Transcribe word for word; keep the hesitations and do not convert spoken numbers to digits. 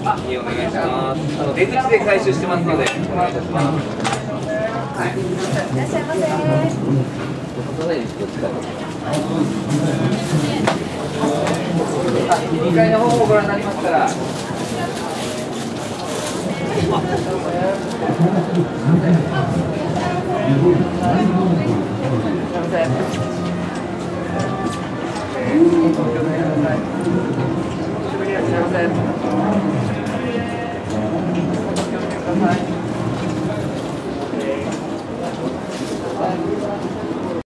右にお願いします。あの出口で回収してますのでお願いいたします。はい。いらっしゃいませ。にかいの方もご覧になりますから。あ